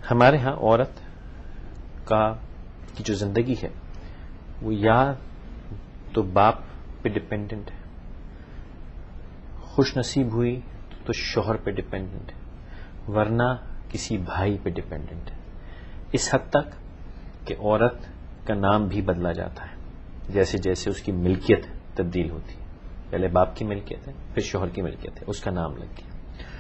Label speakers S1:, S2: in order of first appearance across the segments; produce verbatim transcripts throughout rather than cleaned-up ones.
S1: ہمارے ہاں عورت کا کی جو زندگی ہے وہ یا تو باپ پہ ڈپینڈنٹ ہے، خوش نصیب ہوئی تو شوہر پہ ڈپینڈنٹ ہے، ورنہ کسی بھائی پہ ڈپینڈنٹ ہے، اس حد تک کہ عورت کا نام بھی بدلا جاتا ہے جیسے جیسے اس کی ملکیت تبدیل ہوتی ہے. پہلے باپ کی ملکیت ہے، پھر شوہر کی ملکیت ہے، اس کا نام لگ گیا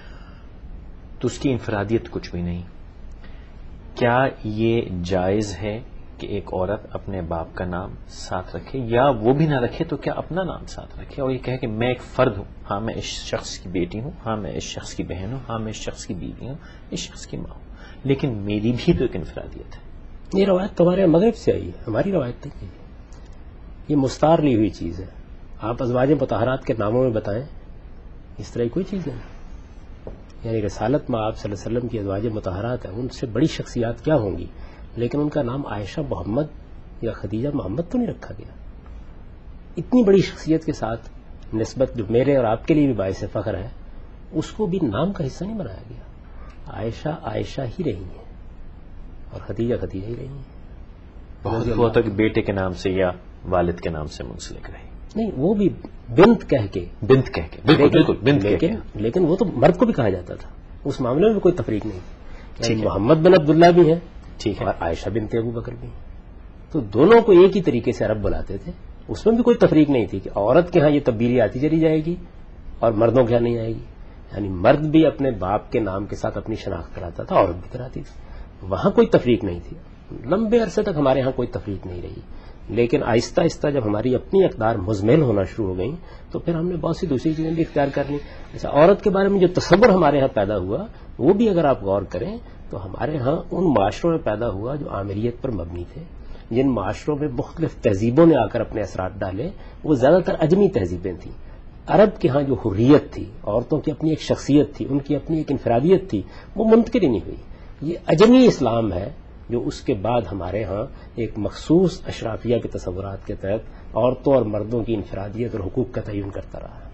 S1: تو اس کی انفرادیت کچھ بھی نہیں. کیا یہ جائز ہے کہ ایک عورت اپنے باپ کا نام ساتھ رکھے، یا وہ بھی نہ رکھے تو کیا اپنا نام ساتھ رکھے اور یہ کہے کہ میں ایک فرد ہوں، ہاں میں اس شخص کی بیٹی ہوں، ہاں میں اس شخص کی بہن ہوں، ہاں میں اس شخص کی بیوی ہوں، اس شخص کی ماں ہوں، لیکن میری بھی تو ایک انفرادیت ہے.
S2: یہ روایت تمہارے مغرب سے آئی ہے، ہماری روایت نہیں ہے، یہ مستعار لی ہوئی چیز ہے. آپ ازواج مطہرات کے ناموں میں بتائیں، اس طرح کی کوئی چیز نہیں. یعنی رسالت میں آپ صلی اللہ علیہ وسلم کی ازواج مطہرات ہیں، ان سے بڑی شخصیات کیا ہوں گی، لیکن ان کا نام عائشہ محمد یا خدیجہ محمد تو نہیں رکھا گیا. اتنی بڑی شخصیت کے ساتھ نسبت جو میرے اور آپ کے لیے بھی باعث فخر ہے، اس کو بھی نام کا حصہ نہیں بنایا گیا. عائشہ عائشہ ہی رہی ہیں اور خدیجہ خدیجہ ہی رہی ہیں.
S1: بہت ہوتا کہ بیٹے کے نام سے یا والد کے نام سے منسلک رہی.
S2: نہیں، وہ بھی بنت کہہ کے
S1: بنت کہہ کے بالکل بالکل بنت کہہ کے،
S2: لیکن وہ تو مرد کو بھی کہا جاتا تھا، اس معاملے میں کوئی تفریق نہیں تھی. محمد بن عبداللہ بھی ہیں، ٹھیک ہے، اور عائشہ بنت ابو بکر بھی ہیں، تو دونوں کو ایک ہی طریقے سے عرب بلاتے تھے. اس میں بھی کوئی تفریق نہیں تھی کہ عورت کے ہاں یہ تبدیلی آتی چلی جائے گی اور مردوں کے ہاں نہیں آئے گی. یعنی مرد بھی اپنے باپ کے نام کے ساتھ اپنی شناخت کراتا تھا، عورت بھی کراتی تھی. وہاں کوئی تفریق نہیں تھی. لمبے عرصے تک ہمارے ہاں کوئی تفریق نہیں رہی، لیکن آہستہ آہستہ جب ہماری اپنی اقدار مزمل ہونا شروع ہو گئیں تو پھر ہم نے بہت سی دوسری چیزیں بھی اختیار کر لیں. جیسے عورت کے بارے میں جو تصور ہمارے ہاں پیدا ہوا، وہ بھی اگر آپ غور کریں تو ہمارے ہاں ان معاشروں میں پیدا ہوا جو آمریت پر مبنی تھے، جن معاشروں میں مختلف تہذیبوں نے آ کر اپنے اثرات ڈالے. وہ زیادہ تر اجمی تہذیبیں تھیں. عرب کے ہاں جو حریت تھی، عورتوں کی اپنی ایک شخصیت تھی، ان کی اپنی ایک انفرادیت تھی، وہ منتقل ہی نہیں ہوئی. یہ اجمی اسلام ہے جو اس کے بعد ہمارے ہاں ایک مخصوص اشرافیہ کے تصورات کے تحت عورتوں اور مردوں کی انفرادیت اور حقوق کا تعین کرتا رہا ہے.